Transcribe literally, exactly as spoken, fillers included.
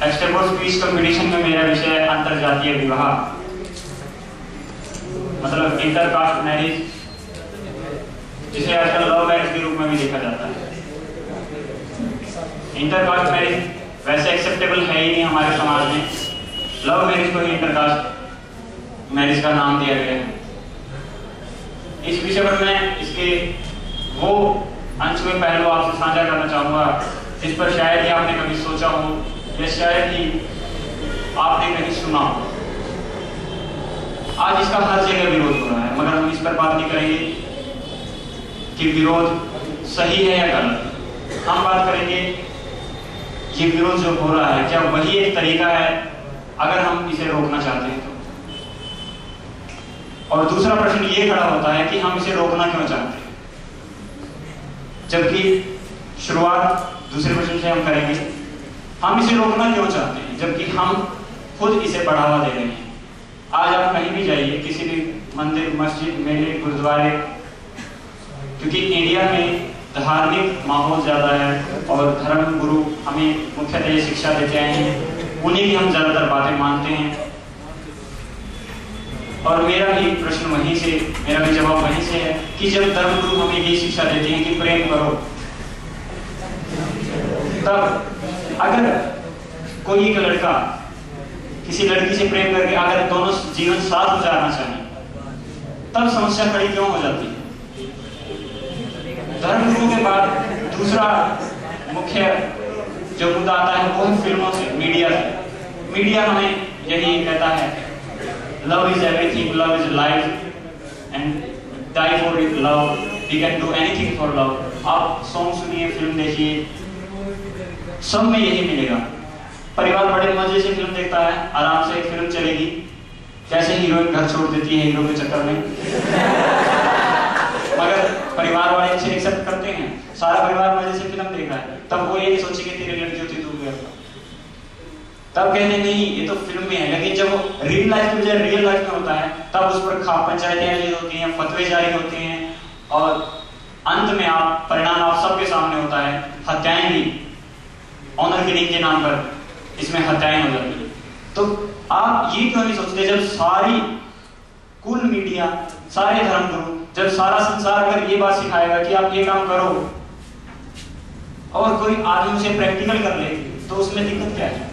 Extempore speech competition में मेरा विषय है अंतरजातीय विवाह, मतलब इंटरकास्ट मैरिज, जिसे आजकल लव मैरिज के रूप में भी देखा जाता है। इंटरकास्ट मैरिज वैसे एक्सेप्टेबल है ही नहीं हमारे समाज में, लव मैरिज को ही इंटरकास्ट मैरिज का नाम दिया गया है। इस विषय पर मैं इसके वो अनछुए पहलू आपसे साझा करना चाहूँगा जिस पर शायद ही आपने कभी सोचा हो या शायद ही आपने कहीं सुना हो। आज इसका हर जगह विरोध हो रहा है, मगर हम इस पर बात नहीं करेंगे कि विरोध सही है या गलत। हम बात करेंगे ये विरोध जो हो रहा है क्या वही एक तरीका है अगर हम इसे रोकना चाहते हैं तो। और दूसरा प्रश्न ये खड़ा होता है कि हम इसे रोकना क्यों चाहते हैं, जबकि शुरुआत दूसरे प्रश्न से हम करेंगे, हम इसे रोकना क्यों चाहते हैं जबकि हम खुद इसे बढ़ावा दे रहे हैं। आज आप कहीं भी जाइए, किसी भी मंदिर, मस्जिद, मेले, गुरुद्वारे, क्योंकि इंडिया में धार्मिक माहौल ज्यादा है और धर्म गुरु हमें मुख्यतः ये शिक्षा देते आए हैं, उन्हीं की हम ज्यादातर बातें मानते हैं। और मेरा भी प्रश्न वहीं से, मेरा भी जवाब वहीं से है कि जब धर्म गुरु हमें ये शिक्षा देते हैं कि प्रेम करो, तब अगर कोई एक लड़का किसी लड़की से प्रेम करके अगर दोनों जीवन साथ गुजारना चाहें, तब समस्या खड़ी क्यों हो जाती है। धर्म गुरु के बाद दूसरा मुख्य जो मुद्दा आता है वो है फिल्मों से, मीडिया से। मीडिया हमें यही कहता है love is everything, love is life and die for love, we can do anything for love. आप सॉन्ग सुनिए, फिल्म देखिए, सब में यही मिलेगा। परिवार बड़े मजे से फिल्म देखता है, आराम से फिल्म चलेगी, कैसे हीरोइन घर छोड़ देती है हीरो के चक्कर में, मगर परिवार वाले इसे एक्सेप्ट करते हैं, सारा परिवार मजे से फिल्म देख रहा है, तब वो ये नहीं सोचेंगे तेरे लड़की होती तू गया, तब कहते नहीं ये तो फिल्म में है। लेकिन जब वो रियल लाइफ की बजाय रियल लाइफ में होता है, तब उस पर खाप पंचायतें होती हैं, फतवे जारी होते हैं और अंत में आप परिणाम आप सबके सामने होता है, हत्याएं भी ऑनर किलिंग के नाम पर इसमें हत्याएं हो जाती है। तो आप ये क्यों नहीं सोचते, जब सारी कुल मीडिया, सारे धर्म गुरु, जब सारा संसार अगर ये बात सिखाएगा कि आप ये काम करो और कोई आदमी उसे प्रैक्टिकल कर ले, तो उसमें दिक्कत क्या है।